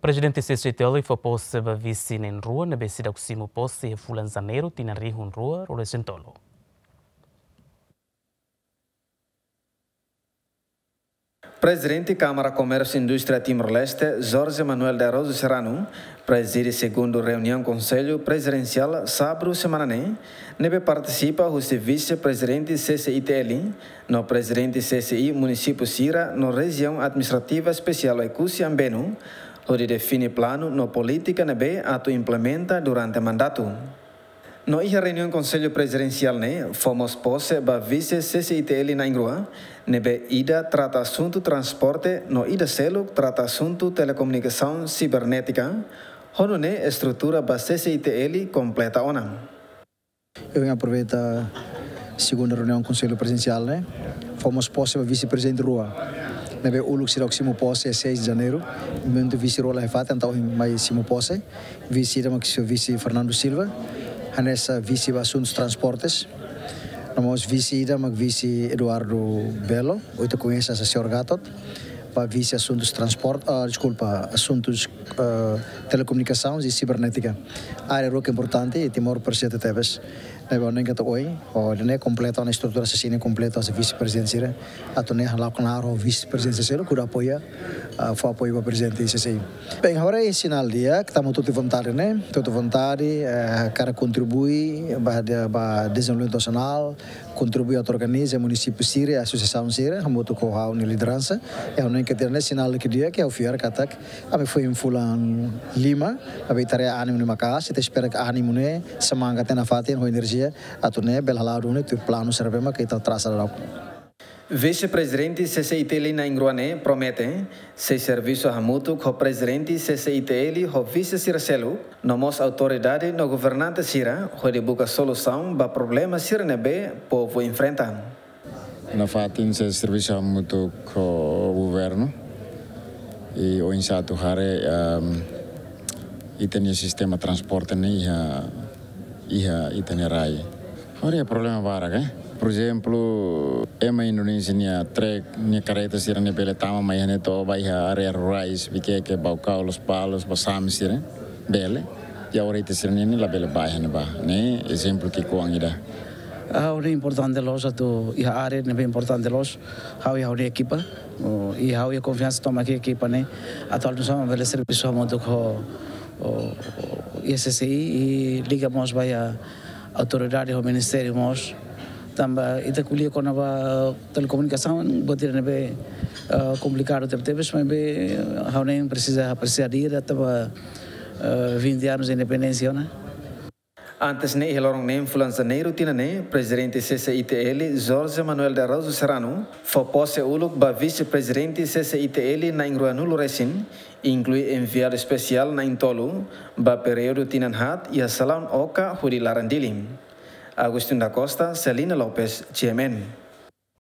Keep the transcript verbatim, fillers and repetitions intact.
Presidente C C T L foi posse ba vice em rua na becida que simo posse e fulan janeiro tina rihun rua o resentolo. Presidente Câmara Comércio e Indústria Timor-Leste, Jorge Manuel de Araujo Serrano, preside segundo reunião Conselho Presidencial sábado semana nebe participa o vice-presidente C C I T L, no presidente C C I município Sira, no região administrativa especial Ecusi Ambenu, onde define plano no política nebe ato implementa durante mandato. No iha reunião Conselho Presidencial ne, fomos posse ba vice C C I T L na Ingrua, nebe ida trata assunto transporte, no ida selo trata assunto telecomunicação cibernética, hono ne estrutura ba C C I T L completa ona. Eu aproveito a segunda reunião do Conselho Presidencial, né? Fomos posse ba vice-presidente Rua. Nebe uluk sira simo posse é seis de janeiro, momento vice rola refata, então mais simo posse, vice da vice Fernando Silva. Nessa vice assuntos transportes, nós vice da vice Eduardo Belo, oito conhece a senhor Gatot, para vice assuntos transporte, uh, desculpa, assuntos uh, telecomunicações e cibernética. A área que é importante e Timor Presente Teves. Nebe onem que hoje, o ne completa a estrutura assim completa a vice-presidência, a tone halal claro o vice-presidência que apoia, foi apoio para o presidente C C I. Bem, agora é sinal dia que estamos todos vontade, né? Todos vontade, cara contribui para desenvolvimento nacional, contribui a organizar o município Síria, a associação Síria, a moto com a liderança, é onem que tem sinal que dia que é o fiar katak, a me foi em Fulan Lima, a me tarefa ânimo no Macas, te espera que ânimo né, semangat na fatin ho energia atune belhalado ne tu plano servema que está traçado. Vice-presidente C C I T L na Ingruane promete se serviço a mútuo com o presidente C C I T L o vice Circelo, nomos autoridade no governante Sira, onde busca solução para problemas Sirenebe povo enfrenta. Na fatin se serviço a mútuo com o governo e o insato hare e tem o sistema transporte ne iha itinerai. Ora é problema varaga, eh? Por exemplo, ema Indonesia nia trek nia careta sira ne bele tama mai ne to vai ha area rurais bike ke baucau los palos basam sira bele ya ora ite sira ne la bele bai ne ba ne exemplo que coang ida. Ah, o importante los atu iha area ne bem importante los how ia ora equipa e how ia confiança toma que equipa ne atual não só bele serviço moto co o I S C I e ligamos vai a autoridade do ministério mos também ita kuliah com a telecomunicação botir nebe complicado teve teve mas be how nem precisa precisa ir até vinte anos de independência né. Antes ne hilorong ne fulan janeiro tina ne presidente C C I T L Jorge Manuel de Araujo Serrano foi posse uluk ba vice-presidente C C I T L na Ingruanulo Resin, inclui enviado especial na Intolu ba período tinan hat e a salão oca hudi larandilim. Agustin da Costa, Celina Lopes, G M N.